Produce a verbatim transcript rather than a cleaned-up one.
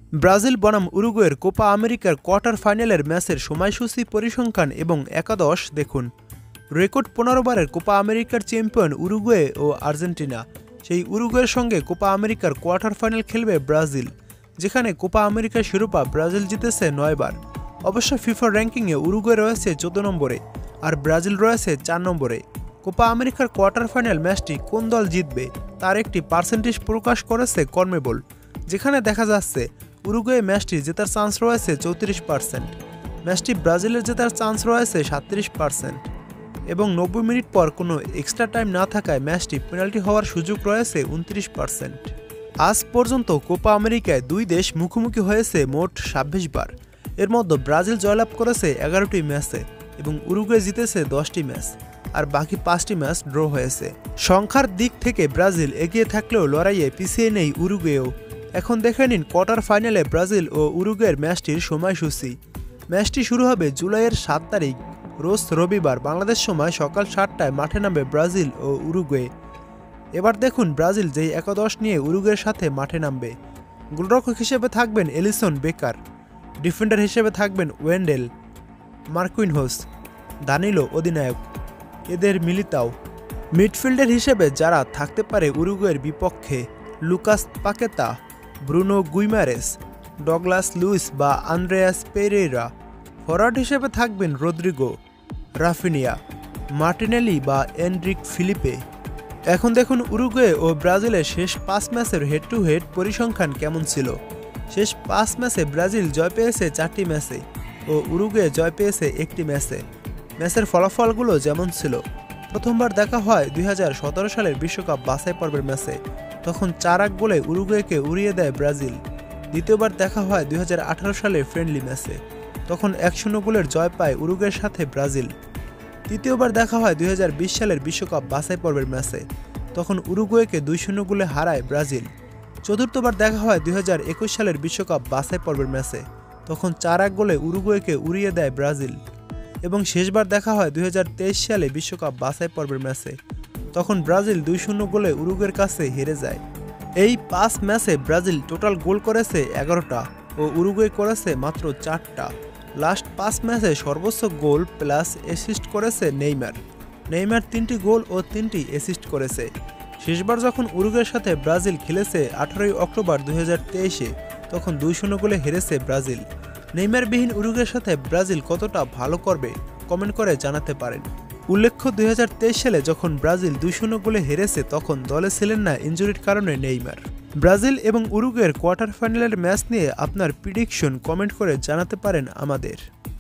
Brazil বনাম উরুগুয়ের Copa আমেরিকার কোয়ার্টার ফাইনালের ম্যাচের সময়সূচি, পরিসংখ্যান এবং একাদশ দেখুন। রেকর্ড পনেরো বারের কোপা আমেরিকার চ্যাম্পিয়ন উরুগুয়ে ও আর্জেন্টিনা। সেই উরুগুয়ের সঙ্গে কোপা আমেরিকার কোয়ার্টার ফাইনাল খেলবে ব্রাজিল, যেখানে কোপা আমেরিকার শিরোপা ব্রাজিল জিতেছে নয়বার। অবশ্য ফিফা র্যাঙ্কিংয়ে উরুগুয়ে রয়েছে চোদ্দ নম্বরে আর ব্রাজিল রয়েছে চার নম্বরে। কোপা আমেরিকার কোয়ার্টার ফাইনাল ম্যাচটি কোন দল জিতবে তার একটি পার্সেন্টেজ প্রকাশ করেছে কনমেবল, যেখানে দেখা যাচ্ছে উরুগুয়ে ম্যাচটি জেতার চান্স রয়েছে চৌত্রিশ পার্সেন্ট, ম্যাচটি ব্রাজিলের জেতার চান্স রয়েছে সাতত্রিশ পার্সেন্ট এবং নব্বই মিনিট পর কোনো এক্সট্রা টাইম না থাকায় ম্যাচটি পেনাল্টি হওয়ার সুযোগ রয়েছে উনত্রিশ পার্সেন্ট। আজ পর্যন্ত কোপা আমেরিকায় দুই দেশ মুখোমুখি হয়েছে মোট ছাব্বিশ বার। এর মধ্যে ব্রাজিল জয়লাভ করেছে এগারোটি ম্যাচে এবং উরুগুয়ে জিতেছে দশটি ম্যাচ, আর বাকি পাঁচটি ম্যাচ ড্র হয়েছে। সংখ্যার দিক থেকে ব্রাজিল এগিয়ে থাকলেও লড়াইয়ে পিছিয়ে নেই উরুগুয়েও। এখন দেখে নিন কোয়ার্টার ফাইনালে ব্রাজিল ও উরুগুয়ের ম্যাচটির সময়সূচি। ম্যাচটি শুরু হবে জুলাইয়ের সাত তারিখ রোজ রবিবার বাংলাদেশ সময় সকাল সাতটায় মাঠে নামবে ব্রাজিল ও উরুগুয়ে। এবার দেখুন ব্রাজিল যেই একাদশ নিয়ে উরুগুয়ের সাথে মাঠে নামবে। গোলরক্ষক হিসেবে থাকবেন এলিসন বেকার, ডিফেন্ডার হিসেবে থাকবেন ওয়েন্ডেল, মার্কুইনহোস, দানিলো অধিনায়ক, এদের মিলিতাও। মিডফিল্ডার হিসেবে যারা থাকতে পারে উরুগুয়ের বিপক্ষে: Lucas Paqueta, Bruno Guimaraes, Douglas Luiz বা আন্দ্রেয়াস পেরেইরা। ফরওয়ার্ড হিসেবে থাকবেন রদ্রিগো, রাফিনিয়া, মার্টিনেলি বা এনরিক ফিলিপে। এখন দেখুন উরুগুয়ে ও ব্রাজিলের শেষ পাঁচ ম্যাচের হেড টু হেড পরিসংখ্যান কেমন ছিল। শেষ পাঁচ ম্যাচে ব্রাজিল জয় পেয়েছে চারটি ম্যাচে ও উরুগুয়ে জয় পেয়েছে একটি ম্যাচে। ম্যাচের ফলাফলগুলো যেমন ছিল: প্রথমবার দেখা হয় দুই হাজার সতেরো সালের বিশ্বকাপ বাছাই পর্বের ম্যাচে, তখন চার এক গোলে উরুগুয়েকে উড়িয়ে দেয় ব্রাজিল। দ্বিতীয়বার দেখা হয় দুই হাজার আঠারো সালের ফ্রেন্ডলি ম্যাচে, তখন এক শূন্য গোলের জয় পায় উরুগুয়ের সাথে ব্রাজিল। তৃতীয়বার দেখা হয় দুই হাজার বিশ সালের বিশ্বকাপ বাছাই পর্বের ম্যাচে, তখন উরুগুয়েকে দুই শূন্য গোলে হারায় ব্রাজিল। চতুর্থবার দেখা হয় দুই হাজার একুশ সালের বিশ্বকাপ বাছাই পর্বের ম্যাচে, তখন চার এক গোলে উরুগুয়েকে উড়িয়ে দেয় ব্রাজিল। এবং শেষবার দেখা হয় দুই হাজার তেইশ সালে বিশ্বকাপ বাছাই পর্বের ম্যাচে, তখন ব্রাজিল দুই শূন্য গোলে উরুগুয়ের কাছে হেরে যায়। এই পাঁচ ম্যাচে ব্রাজিল টোটাল গোল করেছে এগারোটা ও উরুগুয়ে করেছে মাত্র চারটা। লাস্ট পাঁচ ম্যাচে সর্বোচ্চ গোল প্লাস অ্যাসিস্ট করেছে নেইমার। নেইমার তিনটি গোল ও তিনটি অ্যাসিস্ট করেছে। শেষবার যখন উরুগুয়ের সাথে ব্রাজিল খেলেছে আঠারোই অক্টোবর দুই হাজার তেইশে, তখন দুই শূন্য গোলে হেরেছে ব্রাজিল। নেইমারবিহীন উরুগুয়ের সাথে ব্রাজিল কতটা ভালো করবে কমেন্ট করে জানাতে পারেন। উল্লেখ্য, দুই হাজার তেইশ সালে যখন ব্রাজিল দুই শূন্য গোলে হেরেছে তখন দলে ছিলেন না ইনজুরির কারণে নেইমার। ব্রাজিল এবং উরুগুয়ের কোয়ার্টার ফাইনালের ম্যাচ নিয়ে আপনার প্রিডিকশন কমেন্ট করে জানাতে পারেন আমাদের।